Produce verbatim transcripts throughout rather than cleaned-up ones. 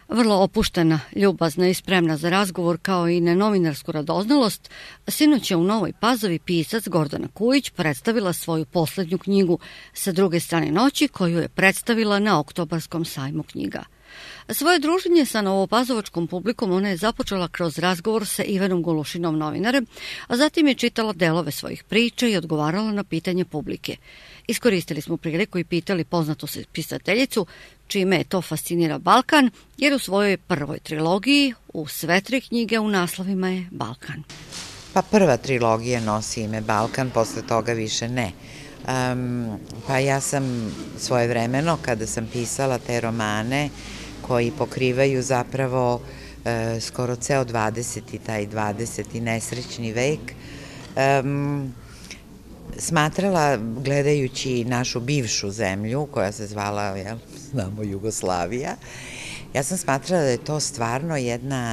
Vrlo opuštena, ljubazna i spremna za razgovor kao i na novinarsku radoznalost, sinoć je u Novoj Pazovi pisac Gordana Kujić predstavila svoju poslednju knjigu Sa druge strane noći, koju je predstavila na Oktobarskom sajmu knjiga. Svoje druženje sa novopazovačkom publikom ona je započela kroz razgovor sa Ivanom Golušinom, novinarem, a zatim je čitala delove svojih priča i odgovarala na pitanje publike. Iskoristili smo priliku i pitali poznatu pisateljicu čime je to fascinira Balkan, jer u svojoj prvoj trilogiji u sve tri knjige u naslovima je Balkan. Pa prva trilogija nosi ime Balkan, posle toga više ne. Um, pa ja sam svojevremeno, kada sam pisala te romane koji pokrivaju zapravo e, skoro ceo dvadeseti, taj dvadeseti nesrećni vek, um, smatrala, gledajući našu bivšu zemlju, koja se zvala, jel, znamo, Jugoslavija, ja sam smatrala da je to stvarno jedna,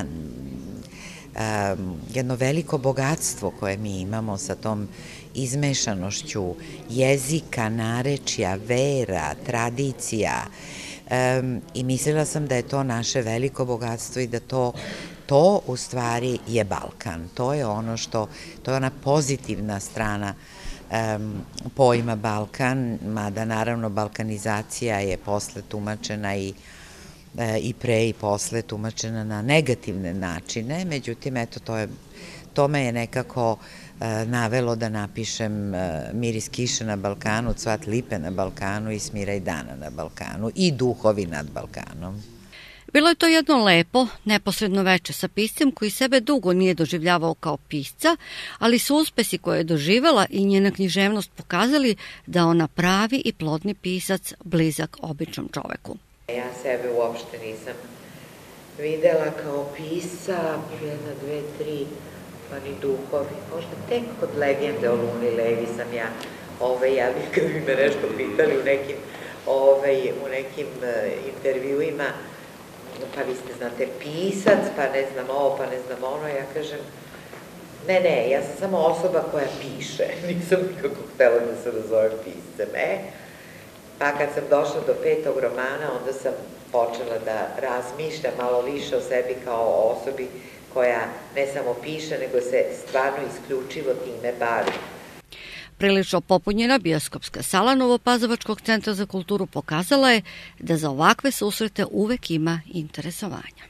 um, jedno veliko bogatstvo koje mi imamo sa tom izmešanošću jezika, narečja, vera, tradicija, um, i mislila sam da je to naše veliko bogatstvo i da to to u stvari je Balkan. To je ono što, to je ona pozitivna strana um, pojma Balkan, mada naravno balkanizacija je posle tumačena i e, i pre i posle tumačena na negativne načine, međutim, eto, to je, to me je nekako e, navelo da napišem e, Miris kiše na Balkanu, Cvat lipe na Balkanu i Smiraj dana na Balkanu i Duhovi nad Balkanom. Bilo je to jedno lepo, neposredno veče sa piscem koji sebe dugo nije doživljavao kao pisca, ali su uspesi koje je doživela i njena književnost pokazali da ona pravi i plodni pisac, blizak običnom čoveku. Ja sebe uopšte nisam videla kao pisca, jedna, dve, tri, pa ni Duhovi. Možda tek kod Legende o Luni Levi sam ja, ove, ja bih kad bi me nešto pitali u nekim, ove, u nekim uh, intervjuima, pa vi ste, znate, pisac, pa ne znam ovo, pa ne znam ono, ja kažem, ne, ne, ja sam samo osoba koja piše, nisam nikako htela da se nazovem piscem, e, pa kad sam došla do petog romana, onda sam počela da razmišljam malo više o sebi kao o osobi koja ne samo piše, nego se stvarno isključivo time bavi. Prilično popunjena bioskopska sala Novopazovačkog centra za kulturu pokazala je da za ovakve susrete uvek ima interesovanja.